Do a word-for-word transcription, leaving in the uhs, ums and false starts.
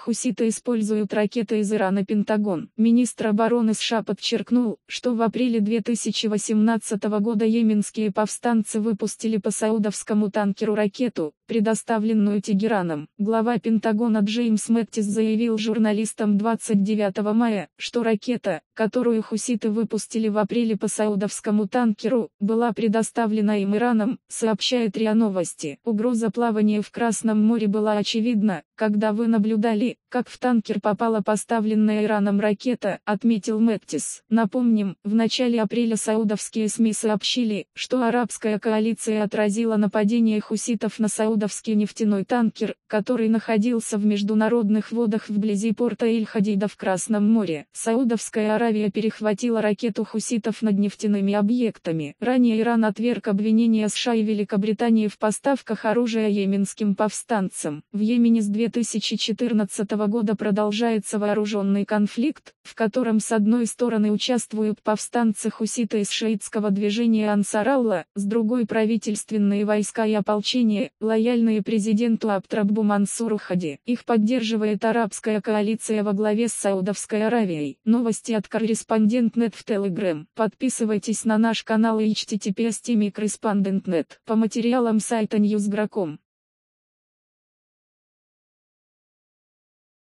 хуситы используют ракеты из Ирана. Пентагон. Министр обороны США подчеркнул, что в апреле две тысячи восемнадцатого года йеменские повстанцы выпустили по саудовскому танкеру ракету, предоставленную Тегераном. Глава Пентагона Джеймс Мэттис заявил журналистам двадцать девятого мая, что ракета, которую хуситы выпустили в апреле по саудовскому танкеру, была предоставлена им Ираном, сообщает РИА Новости. Угроза плавания в Красном море была очевидна, когда вы наблюдали, как в танкер попала поставленная Ираном ракета, отметил Мэттис. Напомним, в начале апреля саудовские СМИ сообщили, что арабская коалиция отразила нападение хуситов на саудовский нефтяной танкер, который находился в международных водах вблизи порта Эль-Хадида в Красном море. Саудовская Аравия перехватила ракету хуситов над нефтяными объектами. Ранее Иран отверг обвинения США и Великобритании в поставках оружия йеменским повстанцам. В Йемене с две тысячи четырнадцатого года продолжается вооруженный конфликт, в котором с одной стороны участвуют повстанцы-хуситы из шиитского движения Ансар-Алла, с другой правительственные войска и ополчение, лояльные президенту Абдраббу Мансуру Хади. Их поддерживает арабская коалиция во главе с Саудовской Аравией. Новости от корреспондент точка нет в Telegram. Подписывайтесь на наш канал и эйч ти ти пи эс точка корреспондент точка нет по материалам сайта ньюс точка гра точка ком.